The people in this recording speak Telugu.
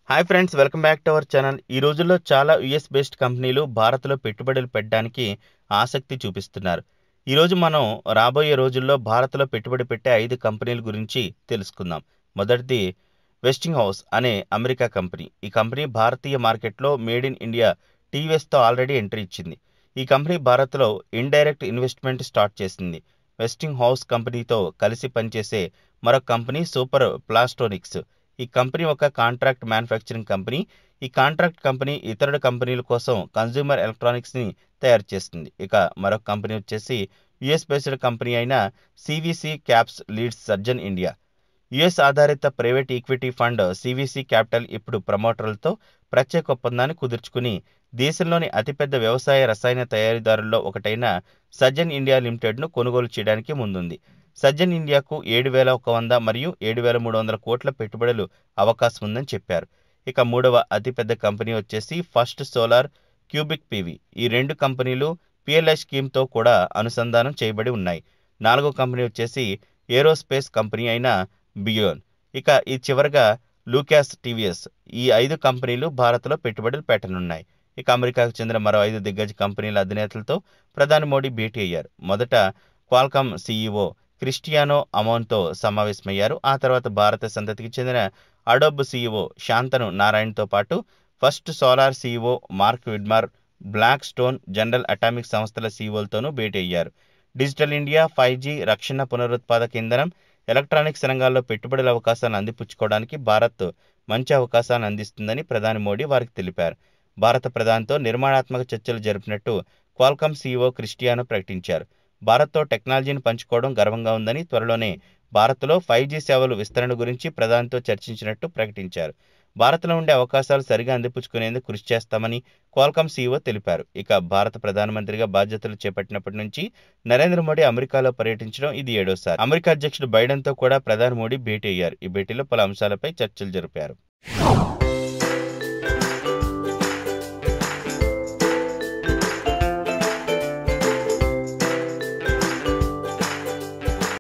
Hi friends, welcome back to our channel. ఈ రోజుల్లో చాలా యుఎస్ బేస్డ్ కంపెనీలు భారత్లో పెట్టుబడులు పెట్టడానికి ఆసక్తి చూపిస్తున్నారు. ఈరోజు మనం రాబోయే రోజుల్లో భారత్లో పెట్టుబడి పెట్టే 5 కంపెనీల గురించి తెలుసుకుందాం. మొదటిది వెస్టింగ్ హౌస్ అనే అమెరికా కంపెనీ. ఈ కంపెనీ భారతీయ మార్కెట్లో మేడ్ ఇన్ ఇండియా టీవీఎస్తో ఆల్రెడీ ఎంట్రీ ఇచ్చింది. ఈ కంపెనీ భారత్లో ఇండైరెక్ట్ ఇన్వెస్ట్మెంట్ స్టార్ట్ చేసింది. వెస్టింగ్ హౌస్ కంపెనీతో కలిసి పనిచేసే మరొక కంపెనీ సూపర్ ప్లాస్టోనిక్స్. ఈ కంపెనీ ఒక కాంట్రాక్ట్ మ్యానుఫ్యాక్చరింగ్ కంపెనీ. ఈ కాంట్రాక్ట్ కంపెనీ ఇతర కంపెనీల కోసం కన్జ్యూమర్ ఎలక్ట్రానిక్స్ని తయారు చేస్తుంది. ఇక మరొక కంపెనీ వచ్చేసి యుఎస్ బేస్డ్ కంపెనీ అయిన సివిసి క్యాప్స్ లీడ్స్ సర్జన్ ఇండియా. యుఎస్ ఆధారిత private equity fund CVC Capital ఇప్పుడు ప్రమోటర్లతో ప్రత్యేక ఒప్పందాన్ని కుదుర్చుకుని దేశంలోని అతిపెద్ద వ్యవసాయ రసాయన తయారీదారుల్లో ఒకటైన సర్జన్ ఇండియా లిమిటెడ్ను కొనుగోలు చేయడానికి ముందుంది. సర్జన్ ఇండియాకు 7,100 మరియు 7,300 కోట్ల పెట్టుబడులు అవకాశం ఉందని చెప్పారు. ఇక మూడవ అతిపెద్ద కంపెనీ వచ్చేసి ఫస్ట్ సోలార్, క్యూబిక్ పివి. ఈ రెండు కంపెనీలు పిఎల్ఐ స్కీమ్తో కూడా అనుసంధానం చేయబడి ఉన్నాయి. నాలుగో కంపెనీ వచ్చేసి ఏరోస్పేస్ కంపెనీ అయిన బియోన్. ఇక ఈ చివరగా లూకాస్ టీవీఎస్. ఈ 5 కంపెనీలు భారత్లో పెట్టుబడులు పెట్టనున్నాయి. ఇక అమెరికాకు చెందిన మరో 5 దిగ్గజ కంపెనీల అధినేతలతో ప్రధాని మోడీ భేటీ అయ్యారు. మొదట క్వాల్కామ్ సీఈఓ క్రిస్టియానో అమోన్తో సమావేశమయ్యారు. ఆ తర్వాత భారత సంతతికి చెందిన అడోబ్ సీఈఓ శాంతను నారాయణ్తో పాటు First Solar CEO Mark Widmar, Blackstone, General Atomic సంస్థల సీఈఓలతోనూ భేటీ అయ్యారు. డిజిటల్ ఇండియా, 5G, రక్షణ, పునరుత్పాదక ఇంధనం, ఎలక్ట్రానిక్స్ రంగాల్లో పెట్టుబడుల అవకాశాలను అందిపుచ్చుకోవడానికి భారత్ మంచి అవకాశాలను అందిస్తుందని ప్రధాని మోడీ వారికి తెలిపారు. భారత ప్రధానితో నిర్మాణాత్మక చర్చలు జరిపినట్టు క్వాల్కామ్ సీఈఓ క్రిస్టియానో ప్రకటించారు. భారత్తో టెక్నాలజీని పంచుకోవడం గర్వంగా ఉందని, త్వరలోనే భారత్లో 5G సేవలు విస్తరణ గురించి ప్రధానితో చర్చించినట్టు ప్రకటించారు. భారత్లో ఉండే అవకాశాలు సరిగా అందిపుచ్చుకునేందుకు కృషి చేస్తామని క్వాల్కామ్ సీఈఓ తెలిపారు. ఇక భారత ప్రధానమంత్రిగా బాధ్యతలు చేపట్టినప్పటి నుంచి నరేంద్ర మోడీ అమెరికాలో పర్యటించడం ఇది 7వసారి. అమెరికా అధ్యక్షుడు బైడెన్తో కూడా ప్రధాని మోడీ భేటీ అయ్యారు. ఈ భేటీలో పలు అంశాలపై చర్చలు జరిపారు.